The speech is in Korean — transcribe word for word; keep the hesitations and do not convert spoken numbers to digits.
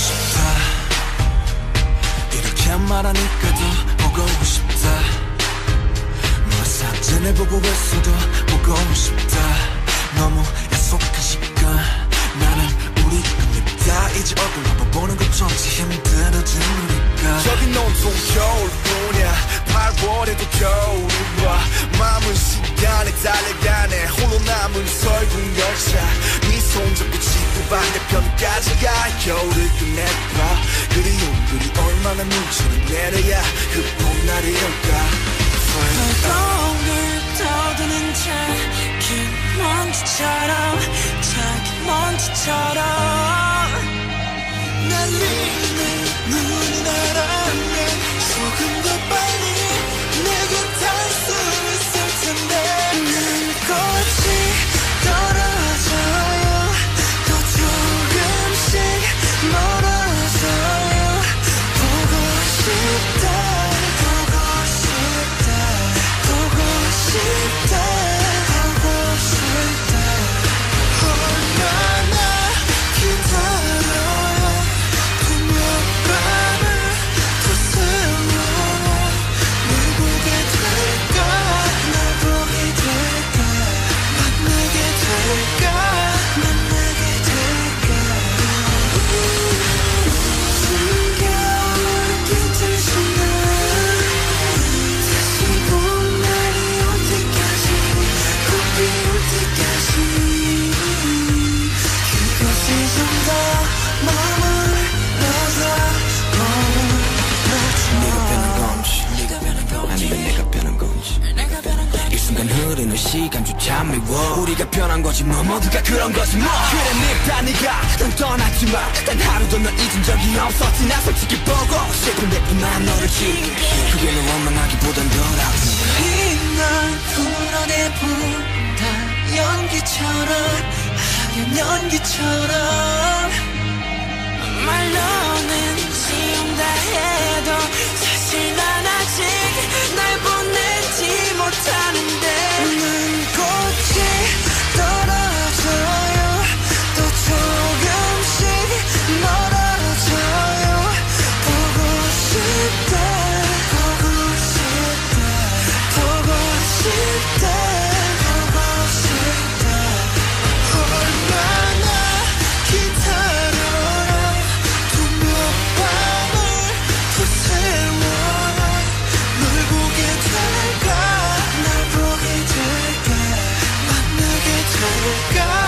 싶다. 이렇게 말하니까 더 보고 싶다. 너의 사진을 보고 있어도 보고 싶다. 너무 약속한 시간 나는 우리 겁니다. 이제 얼굴 한번 보는 것조차 힘들어진 우리가. 저긴 온통 겨울뿐이야. 팔월에도 겨울이 와. 마음은 시간에 달려가네. 홀로 남은 설국 열차. 네 손잡고 지구 반대편까지 가. 겨울을 끝내봐. 그리움 그리 얼마나 눈치를 내려야 그 봄날이 올까. 덩글 떠드는 작은 먼지처럼 작은 먼지처럼 날리는 눈이 나라면 조금 더 빨리 내게 닿을 수 있을 텐데. 눈꽃이 떨어져요. 또 조금씩 멀어져요. 보고 싶다. 싶다, 하고 싶다. 얼마나 기다려야 분명 밤을 더 세워 널 보게 될까. 날 보게 될까. 만나게 될까. 만나게 될까. 숨겨올 깃을 신나 다시 봄날이 그곳이 좀 더 머물러서 네가 변한 건지 아니면 내가 변한 건지. 이 순간 흐르는 시간조차 미워. 우리가 변한 거지 뭐. 모두가 그런 거지 뭐. 그래 밉다 네가 난 떠났지만 단 하루도 널 잊은 적이 없었지. 나 솔직히 보고 싶은데 이만 너를 지울게. 그게 널 원망하기보단 덜 아픈. 널 풀어내본다. 연기처럼 하얀 연기처럼 말로는 지운다 해도 사실 난 아직 날 보내지 못하는데. 눈꽃이 떨어져요. 또 조금씩 멀어져요. 보고 싶다. 보고 싶다. 보고 싶다. God.